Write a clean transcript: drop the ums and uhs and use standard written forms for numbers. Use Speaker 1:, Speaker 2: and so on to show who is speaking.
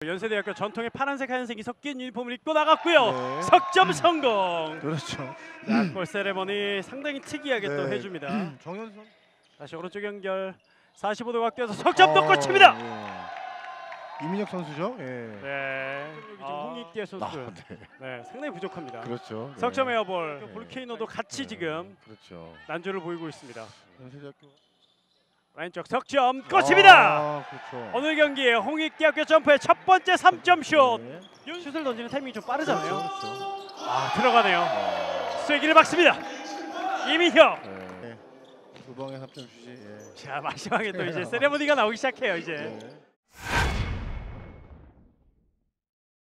Speaker 1: 연세대학교 전통의 파란색 하얀색이 섞인 유니폼을 입고 나갔고요.
Speaker 2: 네.
Speaker 1: 석점 성공.
Speaker 2: 그렇죠.
Speaker 1: 자, 골 세레머니 상당히 특이하게 또
Speaker 2: 네.
Speaker 1: 해줍니다.
Speaker 2: 정현선.
Speaker 1: 다시 오른쪽 연결 45도 각도에서 석점도 꽂힙니다.
Speaker 2: 예. 이민혁 선수죠. 예.
Speaker 1: 네. 지금 홍익기의 선수.
Speaker 2: 네.
Speaker 1: 네, 상당히 부족합니다.
Speaker 2: 그렇죠. 네.
Speaker 1: 석점 에어볼.
Speaker 2: 네.
Speaker 1: 볼케이노도 같이
Speaker 2: 네.
Speaker 1: 지금
Speaker 2: 그렇죠.
Speaker 1: 난조를 보이고 있습니다.
Speaker 2: 연세대학교.
Speaker 1: 왼쪽 석점 꽂힙니다.
Speaker 2: 아, 그렇죠.
Speaker 1: 오늘 경기에 홍익대학교 점프의 첫 번째 3점 슛.
Speaker 2: 네.
Speaker 1: 슛을 던지는 타이밍이 좀 빠르잖아요.
Speaker 2: 그렇죠.
Speaker 1: 아, 들어가네요.
Speaker 2: 네.
Speaker 1: 쐐기를 박습니다. 이민혁.
Speaker 2: 네. 두 방의 3점 슛이. 예.
Speaker 1: 자, 마지막에 또 이제 세레머니가 나오기 시작해요. 이제.
Speaker 2: 네.